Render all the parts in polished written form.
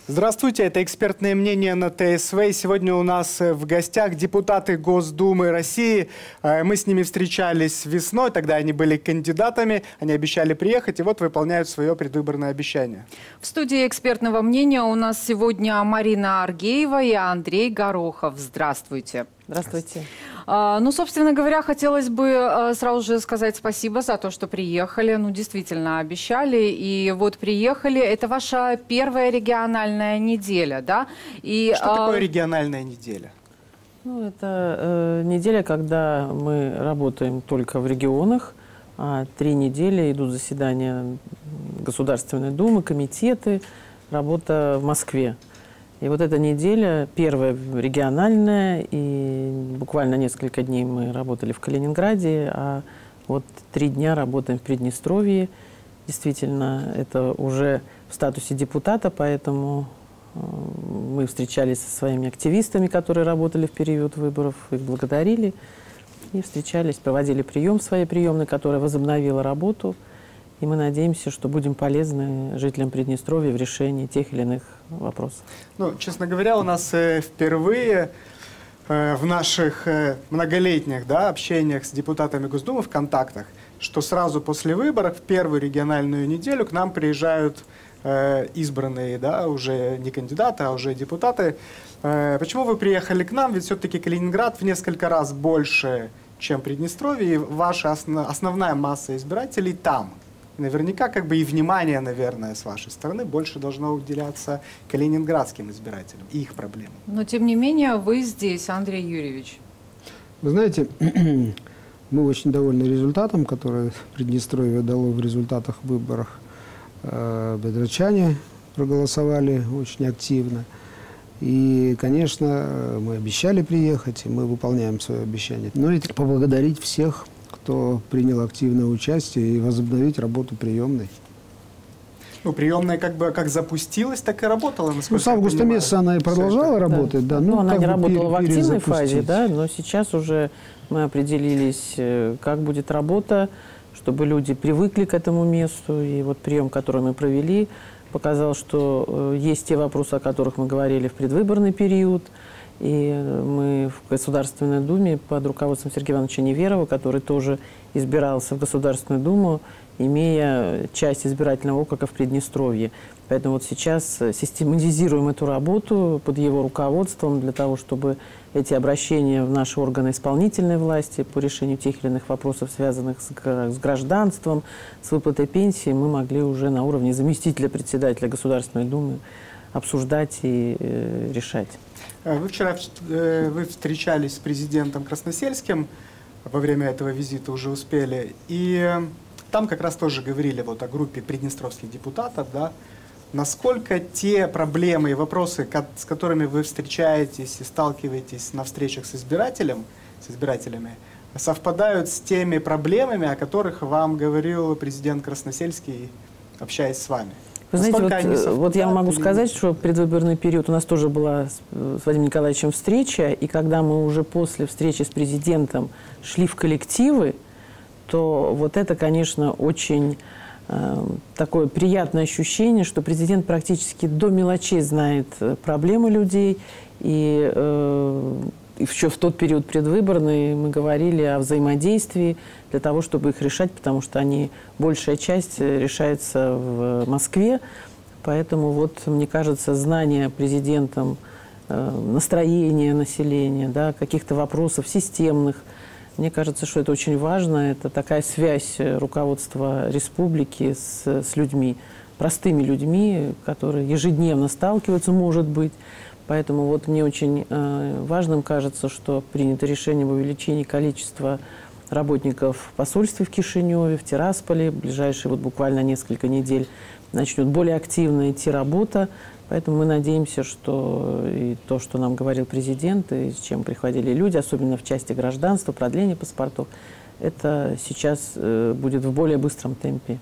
Здравствуйте, это «Экспертное мнение» на ТСВ. Сегодня у нас в гостях депутаты Госдумы России. Мы с ними встречались весной, тогда они были кандидатами, они обещали приехать, и вот выполняют свое предвыборное обещание. В студии «Экспертного мнения» у нас сегодня Марина Аргеева и Андрей Горохов. Здравствуйте. Здравствуйте. Ну, собственно говоря, хотелось бы сразу же сказать спасибо за то, что приехали. Ну, действительно, обещали. И вот приехали. Это ваша первая региональная неделя, да? И, что такое региональная неделя? Ну, это неделя, когда мы работаем только в регионах. 3 недели идут заседания Государственной Думы, комитеты, работа в Москве. И вот эта неделя, первая региональная, и буквально несколько дней мы работали в Калининграде, а вот 3 дня работаем в Приднестровье. Действительно, это уже в статусе депутата, поэтому мы встречались со своими активистами, которые работали в период выборов, их благодарили и встречались, проводили прием в своей приемной, которая возобновила работу. И мы надеемся, что будем полезны жителям Приднестровья в решении тех или иных вопросов. Ну, честно говоря, у нас впервые в наших многолетних общениях с депутатами Госдумы, в контактах, что сразу после выборов, в первую региональную неделю к нам приезжают избранные, уже не кандидаты, а уже депутаты. Почему вы приехали к нам? Ведь все-таки Калининград в несколько раз больше, чем Приднестровье, и ваша основная масса избирателей там. Наверняка и внимание, наверное, с вашей стороны больше должно уделяться калининградским избирателям и их проблемам. Но, тем не менее, вы здесь, Андрей Юрьевич. Вы знаете, мы очень довольны результатом, который Приднестровье дало в результатах выборов. Бедрачане проголосовали очень активно. И, конечно, мы обещали приехать, и мы выполняем свое обещание. Но и поблагодарить всех, кто принял активное участие, и возобновить работу приемной. Ну, приемная как запустилась, так и работала, насколько с августа месяца она и продолжала работать. Да. Ну, она не работала в активной фазе, но сейчас уже мы определились, как будет работа, чтобы люди привыкли к этому месту. И вот прием, который мы провели, показал, что есть те вопросы, о которых мы говорили в предвыборный период. И мы в Государственной Думе под руководством Сергея Ивановича Неверова, который тоже избирался в Государственную Думу, имея часть избирательного округа в Приднестровье. Поэтому вот сейчас систематизируем эту работу под его руководством для того, чтобы эти обращения в наши органы исполнительной власти по решению тех или иных вопросов, связанных с гражданством, с выплатой пенсии, мы могли уже на уровне заместителя председателя Государственной Думы обсуждать и решать. Вы вчера встречались с президентом Красносельским, во время этого визита уже успели, и там как раз тоже говорили о группе приднестровских депутатов, насколько те проблемы и вопросы, с которыми вы встречаетесь и сталкиваетесь на встречах с избирателями, совпадают с теми проблемами, о которых вам говорил президент Красносельский, общаясь с вами. Вы знаете, вот я могу сказать, что в предвыборный период у нас тоже была с Владимиром Николаевичем встреча, и когда мы уже после встречи с президентом шли в коллективы, то вот это, конечно, очень такое приятное ощущение, что президент практически до мелочей знает проблемы людей, и еще в тот период предвыборный мы говорили о взаимодействии для того, чтобы их решать, потому что большая часть решается в Москве. Поэтому вот, мне кажется, знание президентом настроения населения, каких-то вопросов системных, мне кажется, что это очень важно. Это такая связь руководства республики с людьми, простыми людьми, которые ежедневно сталкиваются, может быть. Поэтому вот мне очень важным кажется, что принято решение об увеличении количества работников посольства в Кишиневе, в Тирасполе. В ближайшие буквально несколько недель начнет более активно идти работа. Поэтому мы надеемся, что и то, что нам говорил президент, и с чем приходили люди, особенно в части гражданства, продления паспортов, это сейчас будет в более быстром темпе.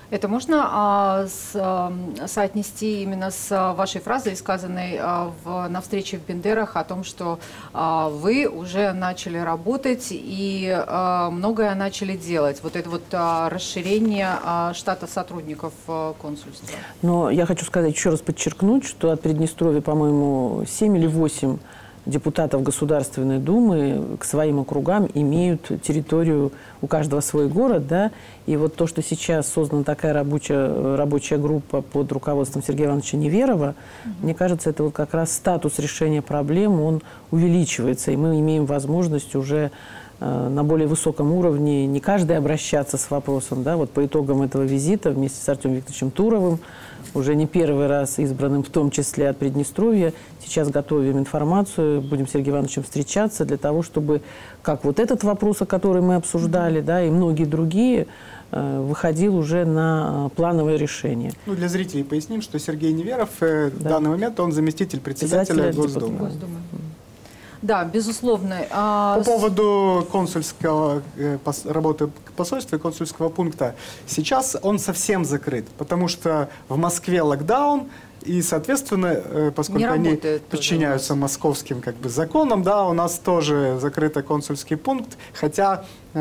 Это можно соотнести именно с вашей фразой, сказанной на встрече в Бендерах, о том, что вы уже начали работать и многое начали делать. Вот это вот расширение штата сотрудников консульства. Но я хочу сказать, еще раз подчеркнуть, что от Приднестровья, по-моему, 7 или 8 депутатов Государственной Думы к своим округам имеют территорию, у каждого свой город, да, и вот то, что сейчас создана такая рабочая группа под руководством Сергея Ивановича Неверова, мне кажется, это вот как раз статус решения проблем, он увеличивается, и мы имеем возможность уже на более высоком уровне не каждый обращаться с вопросом, да, вот по итогам этого визита вместе с Артемом Викторовичем Туровым, уже не первый раз избранным, в том числе от Приднестровья. Сейчас готовим информацию, будем с Сергеем Ивановичем встречаться для того, чтобы, как вот этот вопрос, о котором мы обсуждали, да, и многие другие, выходил уже на плановое решение. Ну, для зрителей поясним, что Сергей Неверов в данный момент он заместитель председателя Госдумы. Да, безусловно. По поводу консульского работы посольства и консульского пункта. Сейчас он совсем закрыт, потому что в Москве локдаун, и, соответственно, поскольку они подчиняются московским законам, да, у нас тоже закрытый консульский пункт, хотя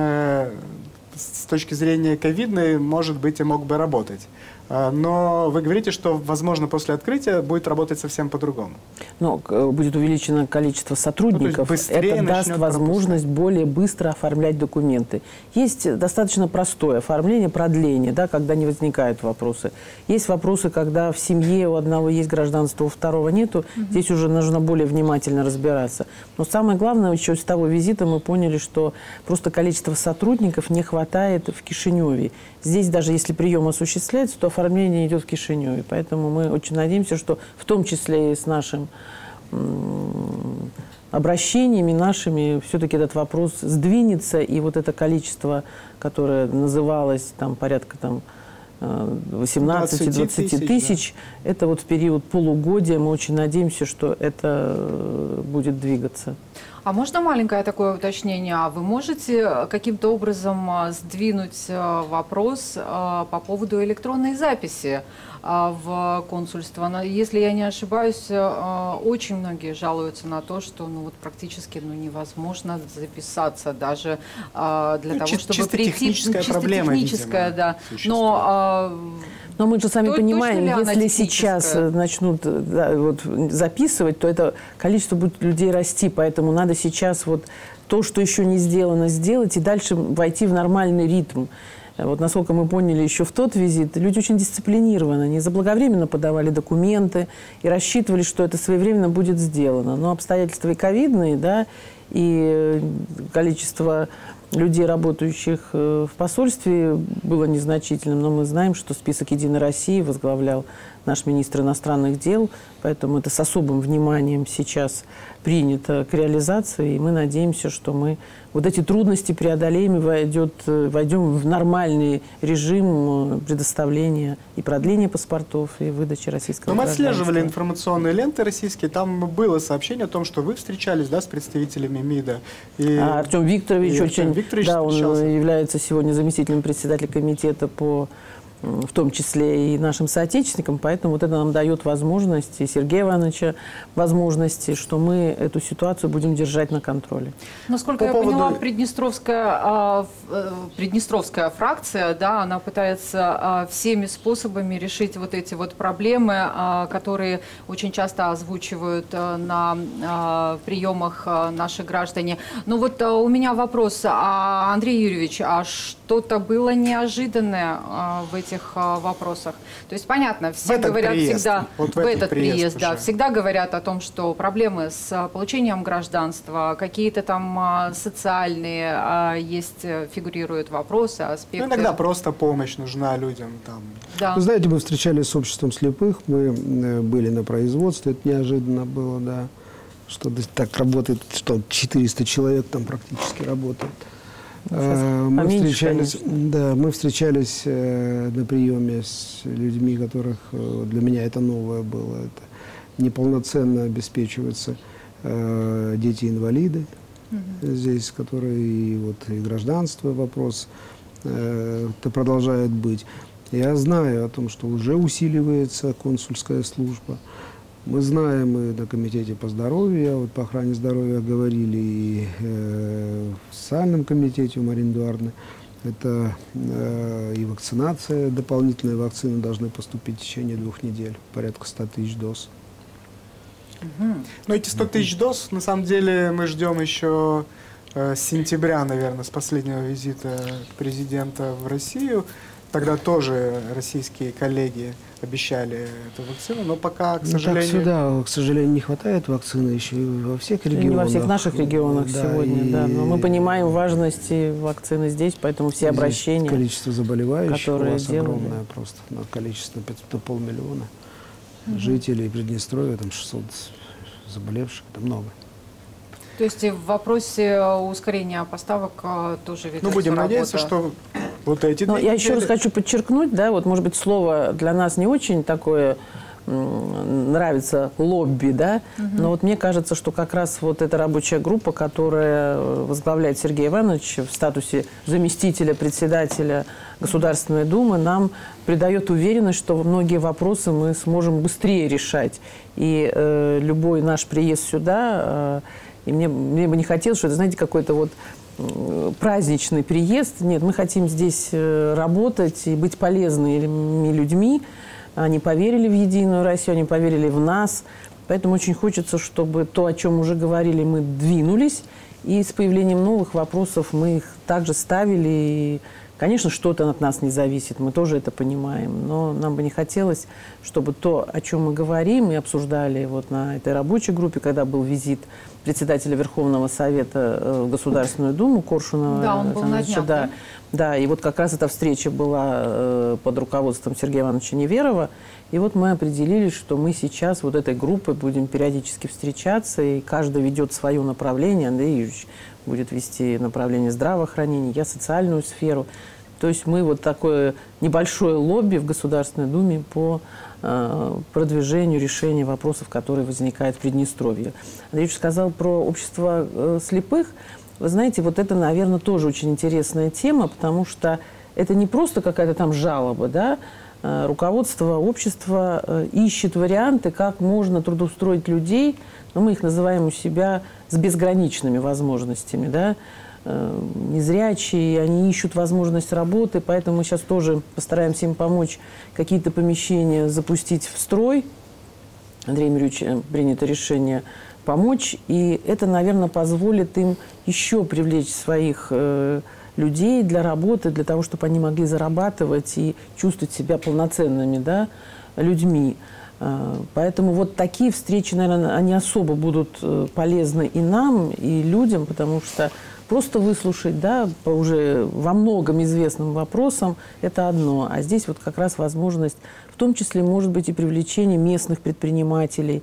с точки зрения ковидной, может быть, и мог бы работать. Но вы говорите, что, возможно, после открытия будет работать совсем по-другому. Но будет увеличено количество сотрудников. Это даст возможность более быстро оформлять документы. Есть достаточно простое оформление, продление, да, когда не возникают вопросы. Есть вопросы, когда в семье у одного есть гражданство, у второго нету. Здесь уже нужно более внимательно разбираться. Но самое главное, еще с того визита мы поняли, что просто количество сотрудников не хватает в Кишиневе. Здесь даже если прием осуществляется, то оформление идет в Кишиневе. Поэтому мы очень надеемся, что в том числе и с нашим обращениями нашими все-таки этот вопрос сдвинется. И вот это количество, которое называлось там, порядка 18-20 тысяч, да. Это вот в период полугодия. Мы очень надеемся, что это будет двигаться. А можно маленькое такое уточнение? А вы можете каким-то образом сдвинуть вопрос по поводу электронной записи в консульство? Если я не ошибаюсь, очень многие жалуются на то, что практически невозможно записаться даже для того, чтобы прийти. Техническая проблема, техническая, видимо, да. Но мы же сами понимаем, если сейчас начнут записывать, то это количество будет людей расти. Поэтому надо сейчас то, что еще не сделано, сделать и дальше войти в нормальный ритм. Вот насколько мы поняли еще в тот визит, люди очень дисциплинированы. Они заблаговременно подавали документы и рассчитывали, что это своевременно будет сделано. Но обстоятельства и ковидные, да, и количество людей, работающих в посольстве, было незначительным. Но мы знаем, что список «Единой России» возглавлял наш министр иностранных дел. Поэтому это с особым вниманием сейчас принято к реализации. И мы надеемся, что мы вот эти трудности преодолеем и войдем в нормальный режим предоставления и продления паспортов, и выдачи российского гражданства. Мы отслеживали информационные ленты российские. Там было сообщение о том, что вы встречались, да, с представителями МИДа. И Артем Викторович, да, он встречался. является сегодня заместителем председателя комитета в том числе и нашим соотечественникам, поэтому вот это нам дает возможность, и Сергея Ивановича возможности, что мы эту ситуацию будем держать на контроле. Насколько я поняла, приднестровская фракция, да, она пытается всеми способами решить вот эти проблемы, которые очень часто озвучивают на приемах наши граждане. Но вот у меня вопрос, Андрей Юрьевич, а что-то было неожиданное в этих вопросах? То есть, понятно, все говорят всегда, в этот приезд, да, всегда говорят о том, что проблемы с получением гражданства, какие-то там социальные фигурируют вопросы, аспекты. Иногда просто помощь нужна людям. Там. Да. Вы знаете, мы встречались с обществом слепых, мы были на производстве, это неожиданно было, да, что так работает, что 400 человек там практически работают. Мы встречались на приеме с людьми, которых для меня это новое было. Это неполноценно обеспечиваются дети-инвалиды здесь, которые и гражданство вопрос это продолжает быть. Я знаю о том, что уже усиливается консульская служба. Мы знаем, мы на комитете по здоровью, вот по охране здоровья говорили, и в социальном комитете у Марины Эдуардовны. Это и вакцинация, дополнительные вакцины должны поступить в течение 2 недель, порядка 100 тысяч доз. Но эти 100 тысяч доз, на самом деле, мы ждем еще с сентября, наверное, с последнего визита президента в Россию. Тогда тоже российские коллеги обещали эту вакцину, но пока, к сожалению... Так сюда, к сожалению, не хватает вакцины еще и во всех регионах. Не во всех наших регионах сегодня, да. Но мы понимаем важность вакцины здесь, поэтому все обращения, количество заболевающих у вас делали, огромное просто. На количество 500 миллиона жителей Приднестровья, там 600 заболевших, это много. То есть в вопросе ускорения поставок тоже ведется будем работа. надеяться, что вот эти... Но я еще раз хочу подчеркнуть, да, вот, может быть, слово для нас не очень такое нравится, лобби, да, но вот мне кажется, что как раз вот эта рабочая группа, которая возглавляет Сергей Иванович в статусе заместителя председателя Государственной Думы, нам придает уверенность, что многие вопросы мы сможем быстрее решать. И любой наш приезд сюда, и мне бы не хотелось, что это, знаете, какой-то вот праздничный приезд. Нет, мы хотим здесь работать и быть полезными людьми. Они поверили в Единую Россию, они поверили в нас. Поэтому очень хочется, чтобы то, о чем уже говорили, мы двинулись. И с появлением новых вопросов мы их также ставили. И, конечно, что-то от нас не зависит, мы тоже это понимаем. Но нам бы не хотелось, чтобы то, о чем мы говорим и обсуждали вот на этой рабочей группе, когда был визит председателя Верховного Совета в Государственную Думу Коршунова. Да, он был на днях, да? Да, и вот как раз эта встреча была под руководством Сергея Ивановича Неверова. И вот мы определились, что мы сейчас вот этой группой будем периодически встречаться, и каждый ведет свое направление. Андрей Юрьевич будет вести направление здравоохранения, я социальную сферу. То есть мы вот такое небольшое лобби в Государственной Думе по продвижению решения вопросов, которые возникают в Приднестровье. Андрей Юрьевич сказал про общество слепых. Вы знаете, вот это, наверное, тоже очень интересная тема, потому что это не просто какая-то там жалоба, да? Руководство общества ищет варианты, как можно трудоустроить людей, но мы их называем у себя с безграничными возможностями, да? Незрячие, они ищут возможность работы, поэтому мы сейчас тоже постараемся им помочь какие-то помещения запустить в строй. Андрей Юрьевич принято решение помочь, и это, наверное, позволит им еще привлечь своих людей для работы, для того, чтобы они могли зарабатывать и чувствовать себя полноценными, да, людьми. Поэтому вот такие встречи, наверное, они особо будут полезны и нам, и людям, потому что просто выслушать, да, по уже во многом известным вопросам – это одно. А здесь вот как раз возможность, в том числе, может быть, и привлечение местных предпринимателей.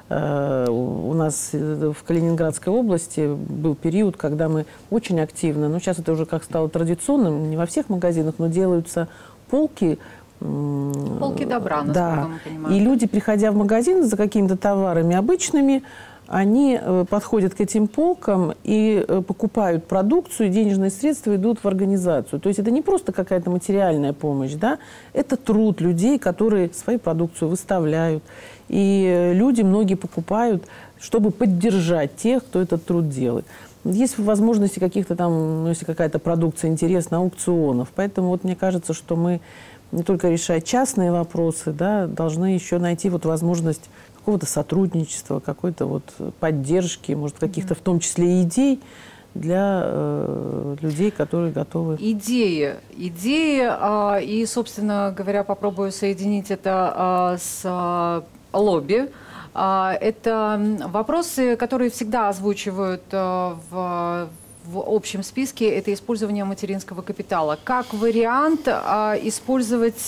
У нас в Калининградской области был период, когда мы очень активно, но сейчас это уже как стало традиционным, не во всех магазинах, но делаются полки. Полки добра, насколько мы понимаем. И люди, приходя в магазин за какими-то товарами обычными, они подходят к этим полкам и покупают продукцию, и денежные средства идут в организацию. То есть это не просто какая-то материальная помощь, да? Это труд людей, которые свою продукцию выставляют. И люди, многие покупают, чтобы поддержать тех, кто этот труд делает. Есть возможности каких-то там, если какая-то продукция интересна, аукционов. Поэтому вот мне кажется, что мы не только решать частные вопросы, да, должны еще найти вот возможность какого-то сотрудничества, какой-то вот поддержки, может, каких-то в том числе идей для людей, которые готовы. Идеи, и, собственно говоря, попробую соединить это с лобби. Это вопросы, которые всегда озвучивают в общем списке, это использование материнского капитала. Как вариант использовать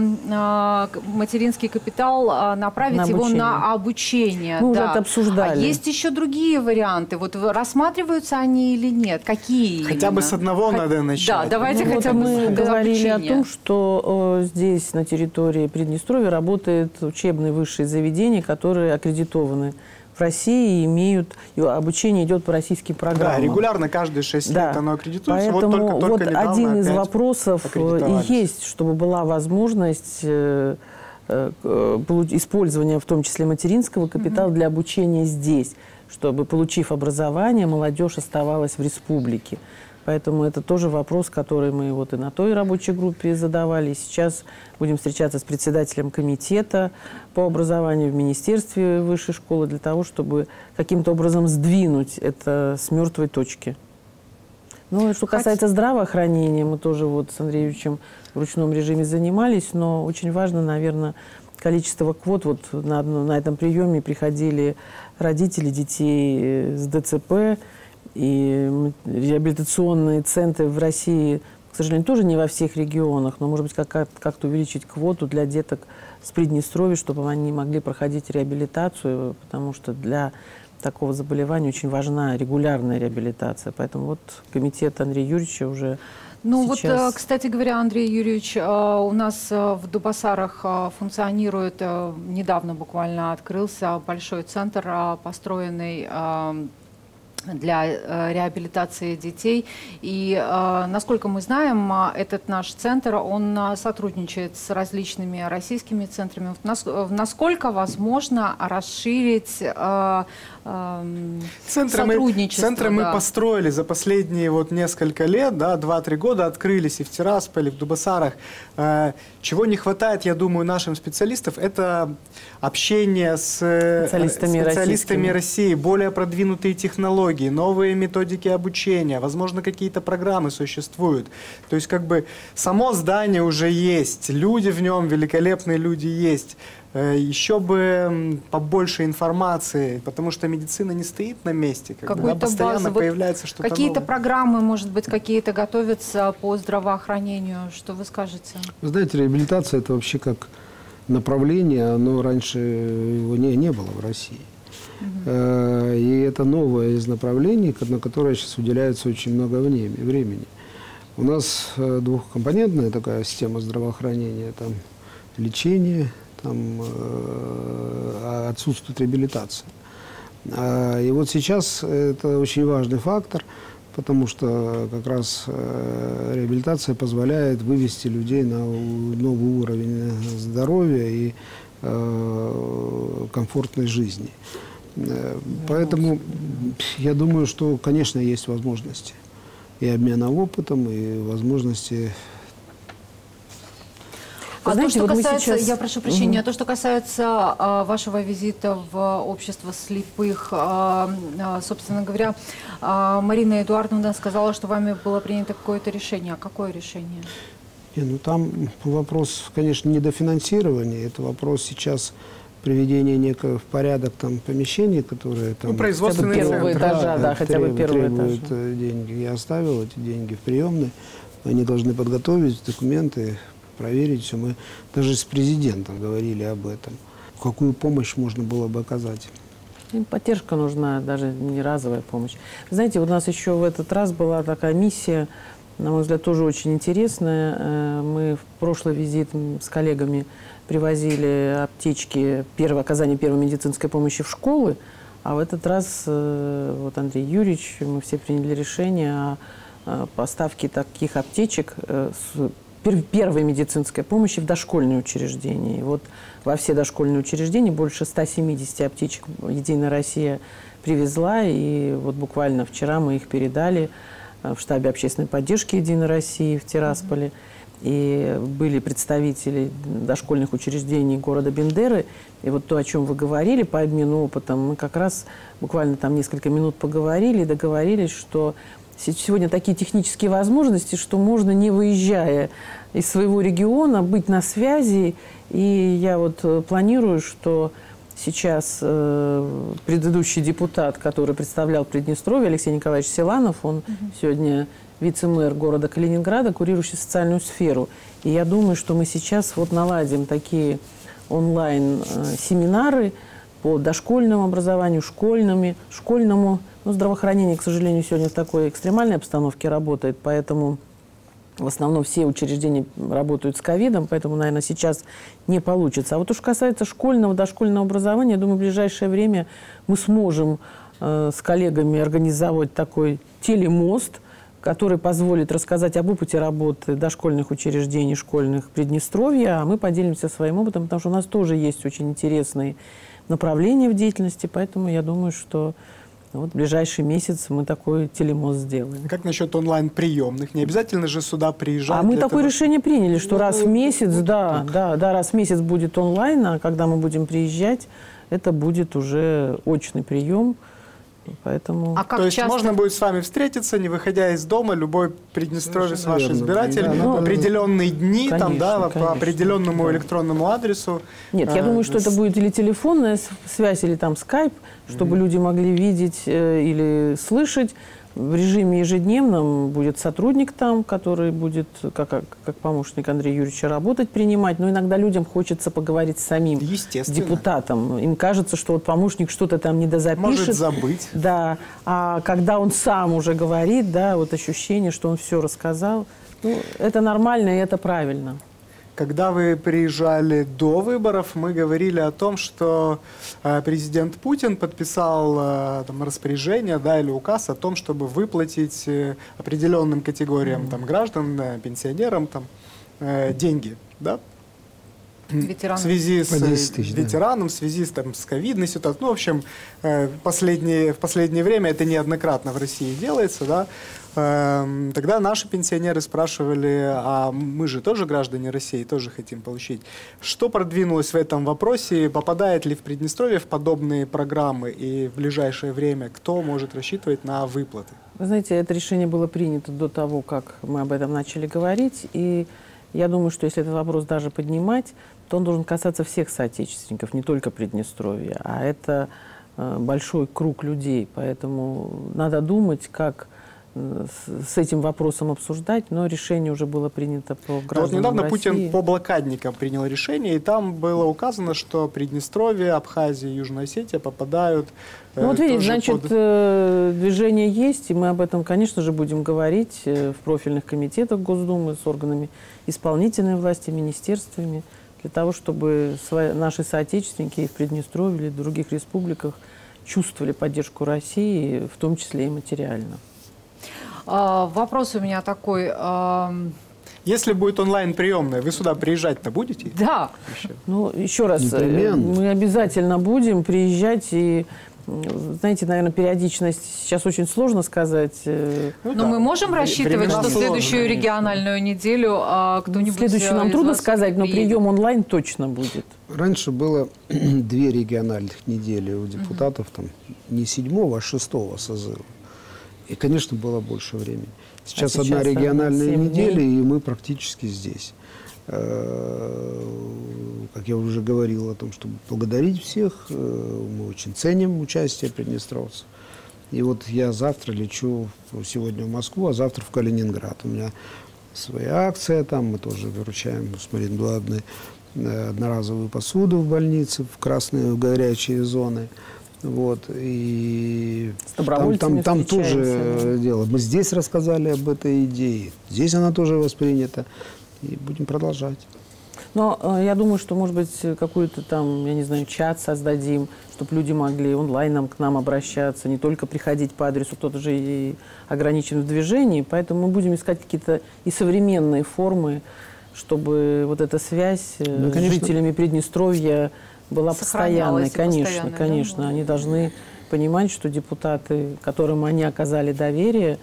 материнский капитал, направить его на обучение. Мы уже это обсуждали. А есть еще другие варианты. Вот рассматриваются они или нет? Какие? Хотя бы с одного надо начать. Да, давайте хотя бы мы говорили обучения. о том, что здесь, на территории Приднестровья, работает учебные высшие заведения, которые аккредитованы в России и имеют, обучение идет по российским программам. Да, регулярно каждые 6 лет оно аккредитуется. Поэтому вот один из вопросов и есть, чтобы была возможность использования, в том числе материнского капитала, для обучения здесь, чтобы, получив образование, молодежь оставалась в республике. Поэтому это тоже вопрос, который мы вот и на той рабочей группе задавали. И сейчас будем встречаться с председателем комитета по образованию в Министерстве высшей школы для того, чтобы каким-то образом сдвинуть это с мертвой точки. Ну, и что касается здравоохранения, мы тоже вот с Андреем Юрьевичем в ручном режиме занимались, но очень важно, наверное, количество квот. Вот на этом приеме приходили родители детей с ДЦП, и реабилитационные центры в России, к сожалению, тоже не во всех регионах, но, может быть, как-то увеличить квоту для деток с Приднестровья, чтобы они могли проходить реабилитацию, потому что для такого заболевания очень важна регулярная реабилитация. Поэтому вот комитет Андрея Юрьевича уже сейчас... вот, кстати говоря, Андрей Юрьевич, у нас в Дубасарах функционирует, недавно буквально открылся большой центр, построенный для реабилитации детей. И, насколько мы знаем, этот наш центр, он сотрудничает с различными российскими центрами. Насколько возможно расширить сотрудничество? Центры мы построили за последние вот несколько лет, да, 2-3 года открылись и в Тирасполе, и в Дубасарах. Чего не хватает, я думаю, нашим специалистам, это общение с специалистами России, более продвинутые технологии, новые методики обучения, возможно, какие-то программы существуют. То есть, как бы, само здание уже есть, люди в нем, великолепные люди есть. Еще бы побольше информации, потому что медицина не стоит на месте. Постоянно появляется что-то новое. Какие-то программы, может быть, какие-то готовятся по здравоохранению. Что вы скажете? Вы знаете, реабилитация – это вообще как направление, оно раньше его не было в России. И это новое из направлений, на которое сейчас уделяется очень много времени. У нас двухкомпонентная такая система здравоохранения, там лечение, там отсутствует реабилитация. И вот сейчас это очень важный фактор, потому что как раз реабилитация позволяет вывести людей на новый уровень здоровья и комфортной жизни. Поэтому я думаю, что, конечно, есть возможности и обмена опытом, и возможности... Знаете, то, что касается, я прошу прощения, то, что касается вашего визита в общество слепых, собственно говоря, Марина Эдуардовна сказала, что вами было принято какое-то решение. А какое решение? Ну, там вопрос, конечно, недофинансирования, это вопрос сейчас приведения некого в порядок там помещений, которые там производственные первого этажа, да, хотя бы первого этажа. Деньги. Я оставил эти деньги в приемной. Они должны подготовить документы, проверить все. Мы даже с президентом говорили об этом. Какую помощь можно было бы оказать? Им поддержка нужна, даже не разовая помощь. Знаете, у нас еще в этот раз была такая миссия, на мой взгляд, тоже очень интересная. Мы в прошлый визит с коллегами привозили аптечки, оказание первой медицинской помощи в школы, а в этот раз вот Андрей Юрьевич, мы все приняли решение о поставке таких аптечек первой медицинской помощи в дошкольные учреждения. И вот во все дошкольные учреждения больше 170 аптечек «Единая Россия» привезла, и вот буквально вчера мы их передали в штабе общественной поддержки «Единой России» в Тирасполе. И были представители дошкольных учреждений города Бендеры. И вот то, о чем вы говорили, по обмену опытом, мы как раз буквально там несколько минут поговорили и договорились, что сегодня такие технические возможности, что можно, не выезжая из своего региона, быть на связи. И я вот планирую, что сейчас предыдущий депутат, который представлял Приднестровье, Алексей Николаевич Силанов, он сегодня вице-мэр города Калининграда, курирующий социальную сферу. И я думаю, что мы сейчас вот наладим такие онлайн-семинары по дошкольному образованию, школьному. Ну, здравоохранение, к сожалению, сегодня в такой экстремальной обстановке работает, поэтому В основном все учреждения работают с ковидом, поэтому, наверное, сейчас не получится. А вот уж касается школьного, дошкольного образования, я думаю, в ближайшее время мы сможем с коллегами организовать такой телемост, который позволит рассказать об опыте работы дошкольных учреждений, школьных Приднестровья, а мы поделимся своим опытом, потому что у нас тоже есть очень интересные направления в деятельности, поэтому я думаю, что вот в ближайший месяц мы такой телемост сделаем. Как насчет онлайн-приемных? Не обязательно же сюда приезжать? А мы такое того... решение приняли, что раз в месяц, раз в месяц будет онлайн, а когда мы будем приезжать, это будет уже очный прием. Поэтому... То есть можно будет с вами встретиться, не выходя из дома, любой приднестровец, ваш избиратель, в определенные дни, конечно, там, да, конечно, по определенному электронному адресу. Нет, я думаю, что это будет или телефонная связь, или там скайп, чтобы люди могли видеть или слышать. В режиме ежедневном будет сотрудник там, который будет, как помощник Андрея Юрьевича, работать, принимать. Но иногда людям хочется поговорить с самим депутатом. Им кажется, что вот помощник что-то там недозапишет. Может забыть. Да. А когда он сам уже говорит, да, вот ощущение, что он все рассказал, ну, это нормально и это правильно. Когда вы приезжали до выборов, мы говорили о том, что президент Путин подписал там, распоряжение, да, или указ о том, чтобы выплатить определенным категориям там, граждан, пенсионерам там, деньги, да? Ветеранам. В связи с 10 тысяч, ветераном, в связи с ковидной ситуацией. Ну, в общем, в последнее время это неоднократно в России делается, да. Тогда наши пенсионеры спрашивали, а мы же тоже граждане России, тоже хотим получить. Что продвинулось в этом вопросе? Попадает ли в Приднестровье в подобные программы? И в ближайшее время кто может рассчитывать на выплаты? Вы знаете, это решение было принято до того, как мы об этом начали говорить. И я думаю, что если этот вопрос даже поднимать, то он должен касаться всех соотечественников, не только Приднестровья. А это большой круг людей. Поэтому надо думать, как с этим вопросом обсуждать, но решение уже было принято по гражданам вот недавно России. Путин по блокадникам принял решение, и там было указано, что Приднестровье, Абхазия, Южная Осетия попадают... Ну вот видите, значит, движение есть, и мы об этом, конечно же, будем говорить в профильных комитетах Госдумы с органами исполнительной власти, министерствами, для того, чтобы наши соотечественники и в Приднестровье или в других республиках чувствовали поддержку России, в том числе и материально. Вопрос у меня такой. Если будет онлайн-приемная, вы сюда приезжать-то будете? Да. Ну, еще раз, мы обязательно будем приезжать и, знаете, наверное, периодичность сейчас очень сложно сказать. Но мы можем рассчитывать, что следующую региональную неделю кто-нибудь... Следующую нам трудно сказать, но прием онлайн точно будет. Раньше было 2 региональных недели у депутатов, там, не 7-го, а 6-го созыва. И, конечно, было больше времени. Сейчас одна региональная неделя, и мы практически здесь. Как я уже говорил о том, чтобы благодарить всех, мы очень ценим участие приднестровцев. И вот я завтра лечу, сегодня в Москву, а завтра в Калининград. У меня своя акция там, мы тоже выручаем с Мариной Эдуардовной одноразовую посуду в больнице, в красные, в горячие зоны. Вот, и там тоже дело. Мы здесь рассказали об этой идее, здесь она тоже воспринята, и будем продолжать. Но я думаю, что, может быть, какой-то там, я не знаю, чат создадим, чтобы люди могли онлайн к нам обращаться, не только приходить по адресу, кто-то же и ограничен в движении, поэтому мы будем искать какие-то и современные формы, чтобы вот эта связь с жителями Приднестровья была постоянной, конечно, конечно. Да? Они должны понимать, что депутаты, которым они оказали доверие,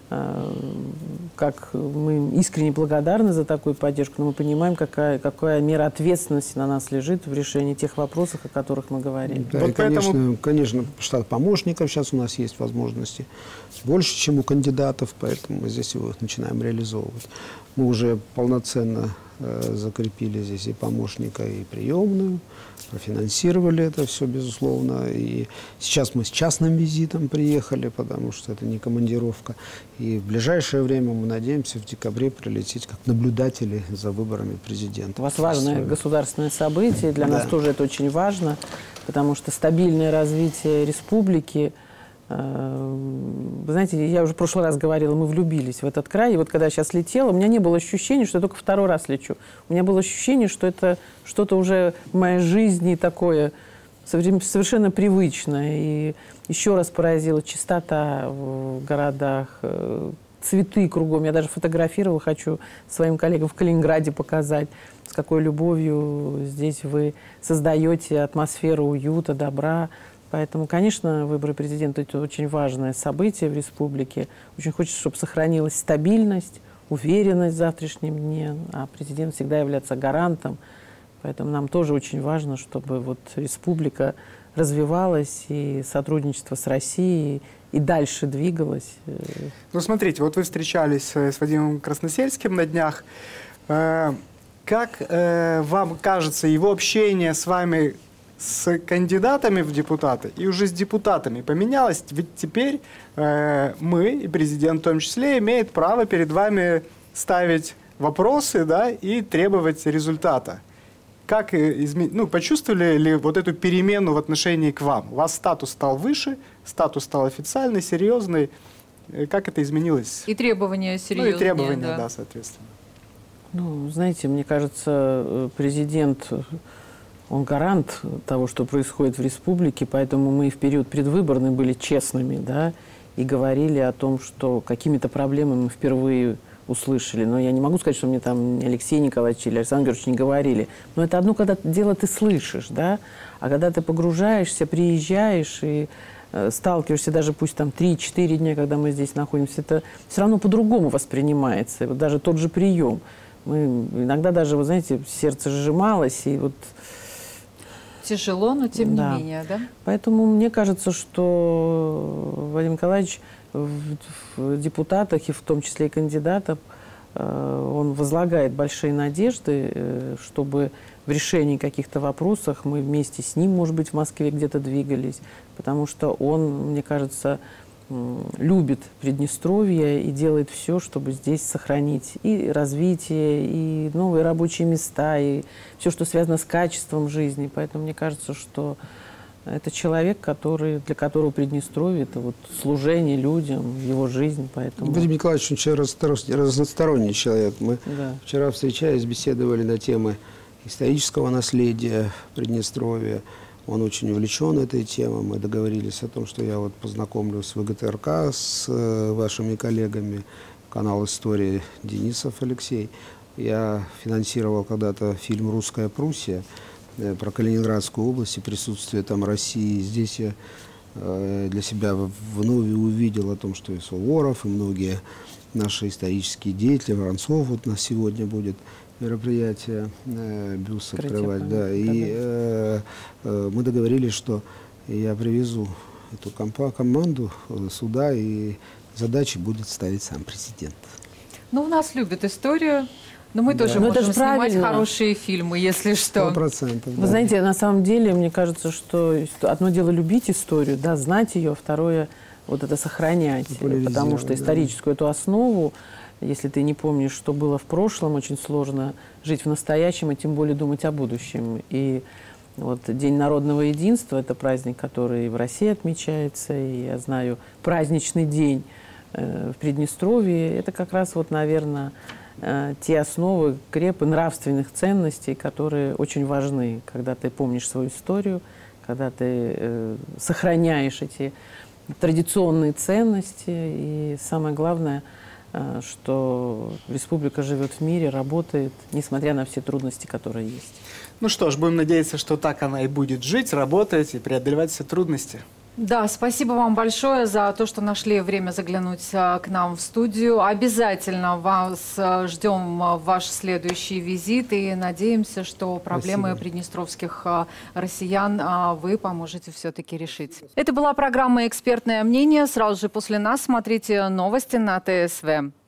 как мы им искренне благодарны за такую поддержку, но мы понимаем, какая мера ответственности на нас лежит в решении тех вопросов, о которых мы говорили. Да, вот и, конечно, штат помощников сейчас у нас есть возможности больше, чем у кандидатов, поэтому мы здесь его начинаем реализовывать. Мы уже полноценно закрепили здесь и помощника, и приемную, профинансировали это все, безусловно. И сейчас мы с частным визитом приехали, потому что это не командировка. И в ближайшее время, мы надеемся, в декабре прилететь как наблюдатели за выборами президента. У вас важное государственное событие, для нас тоже это очень важно, потому что стабильное развитие республики Вы знаете, я уже в прошлый раз говорила, мы влюбились в этот край. И вот когда я сейчас летела, у меня не было ощущения, что я только второй раз лечу. У меня было ощущение, что это что-то уже в моей жизни такое совершенно привычное. И еще раз поразила чистота в городах, цветы кругом. Я даже фотографировала, хочу своим коллегам в Калининграде показать, с какой любовью здесь вы создаете атмосферу уюта, добра. Поэтому, конечно, выборы президента – это очень важное событие в республике. Очень хочется, чтобы сохранилась стабильность, уверенность в завтрашнем дне, а президент всегда является гарантом. Поэтому нам тоже очень важно, чтобы вот республика развивалась, и сотрудничество с Россией и дальше двигалось. Ну, смотрите, вот вы встречались с Вадимом Красносельским на днях. Как вам кажется, его общение с вами, с кандидатами в депутаты и уже с депутатами поменялось? Ведь теперь мы, и президент в том числе, имеет право перед вами ставить вопросы, да, и требовать результата. Как почувствовали ли вот эту перемену в отношении к вам? У вас статус стал выше, статус стал официальный, серьезный. Как это изменилось? И требования серьезные. Ну и требования, да, соответственно. Ну, знаете, мне кажется, президент, он гарант того, что происходит в республике, поэтому мы в период предвыборный были честными, да, и говорили о том, что какими-то проблемами мы впервые услышали. Но я не могу сказать, что мне там Алексей Николаевич или Александр Георгиевич не говорили. Но это одно, когда дело ты слышишь, да, а когда ты погружаешься, приезжаешь и сталкиваешься, даже пусть там 3-4 дня, когда мы здесь находимся, это все равно по-другому воспринимается. Вот даже тот же прием. Мы иногда даже, вы знаете, сердце сжималось, и вот... Тяжело, но тем не менее, да? Поэтому мне кажется, что Владимир Николаевич в депутатах, и в том числе и кандидатов, он возлагает большие надежды, чтобы в решении каких-то вопросов мы вместе с ним, может быть, в Москве где-то двигались, потому что он, мне кажется, любит Приднестровье и делает все, чтобы здесь сохранить и развитие, и новые рабочие места, и все, что связано с качеством жизни. Поэтому мне кажется, что это человек, для которого Приднестровье – это вот служение людям, его жизнь. Поэтому... Владимир Николаевич очень разносторонний человек. Мы вчера, встречаясь, беседовали на темы исторического наследия Приднестровья. Он очень увлечен этой темой. Мы договорились о том, что я вот познакомлюсь с ВГТРК, с вашими коллегами, канал «История» Денисов Алексей. Я финансировал когда-то фильм «Русская Пруссия» про Калининградскую область и присутствие там России. Здесь я для себя вновь увидел о том, что и Суворов, и многие наши исторические деятели, Воронцов вот у нас сегодня будет мероприятие, бюст открывать. Да. И мы договорились, что я привезу эту команду сюда, и задачи будет ставить сам президент. Ну, у нас любят историю, но мы тоже можем снимать хорошие фильмы, если что. 100%. Вы знаете, на самом деле, мне кажется, что одно дело любить историю, да, знать ее, а второе вот это сохранять, потому что историческую эту основу, если ты не помнишь, что было в прошлом, очень сложно жить в настоящем и тем более думать о будущем. И вот День народного единства – это праздник, который в России отмечается, и я знаю, праздничный день в Приднестровье – это как раз вот, наверное, те основы, крепы нравственных ценностей, которые очень важны, когда ты помнишь свою историю, когда ты сохраняешь эти традиционные ценности, и самое главное – что республика живет в мире, работает, несмотря на все трудности, которые есть. Ну что ж, будем надеяться, что так она и будет жить, работать и преодолевать все трудности. Да, спасибо вам большое за то, что нашли время заглянуть к нам в студию. Обязательно вас ждем в ваш следующий визит и надеемся, что проблемы приднестровских россиян вы поможете все-таки решить. Это была программа «Экспертное мнение». Сразу же после нас смотрите новости на ТСВ.